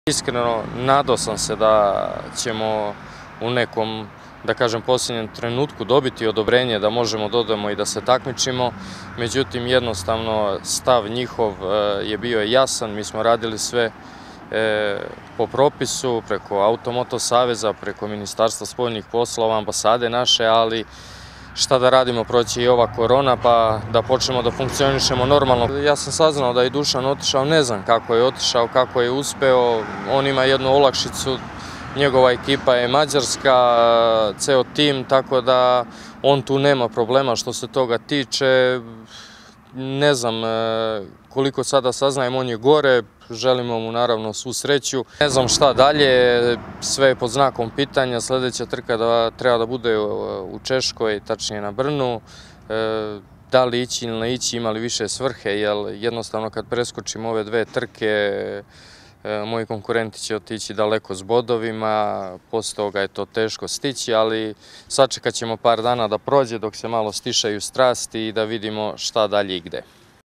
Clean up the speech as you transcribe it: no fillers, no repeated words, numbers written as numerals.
Iskreno, nadao sam se da ćemo u nekom, da kažem, posljednjem trenutku dobiti odobrenje da možemo da odemo i da se takmičimo. Međutim, jednostavno stav njihov je bio jasan. Mi smo radili sve po propisu, preko Automoto saveza, preko Ministarstva spoljnih poslova, ambasade naše, ali šta da radimo, proći i ova korona, pa da počnemo da funkcionišemo normalno. Ja sam saznao da je Dušan otišao, ne znam kako je otišao, kako je uspeo. On ima jednu olakšicu, njegova ekipa je mađarska, ceo tim, tako da on tu nema problema što se toga tiče. Ne znam koliko sada saznajem, on je gore, želimo mu naravno svu sreću. Ne znam šta dalje, sve je pod znakom pitanja, sledeća trka treba da bude u Češkoj, tačnije na Brnu. Da li ići ili ne ići, ima li više svrhe, jer jednostavno kad preskočimo ove dve trke, moji konkurenti će otići daleko s bodovima, posle toga je to teško stići, ali sačekat ćemo par dana da prođe dok se malo stišaju strasti i da vidimo šta dalje i gde.